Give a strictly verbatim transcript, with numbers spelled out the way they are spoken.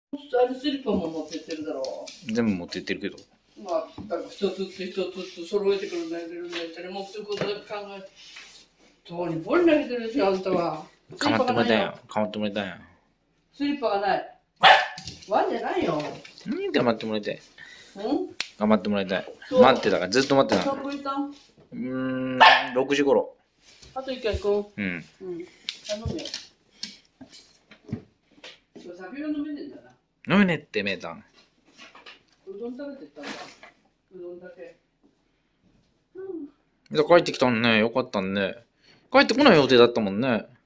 あれスリッパも持ってってるだろう。全部持ってってるけど。 まあ、なんか一つずつ一つずつ揃えてくるんだけどね、それ持ってくることだけ考えて。どうにぼり投げてるでしょ、あんたは。 かまってもらったやん。かまってもらったやん。 スリッパがない。ワンじゃないよ。 うん、頑張ってもらいたい。 うん頑張ってもらいたい。待ってたから、ずっと待ってた。 どこ行ったん？ うーん、ろくじ頃。 あと一回行こう。うん。 う。うん。頼むよ。今日酒が飲めねえんだな。 飲めねえって、メータン。 うどん食べてったんだ。うどんだけ。 うん。帰ってきたんね。よかったんね。帰ってこない予定だったもんね。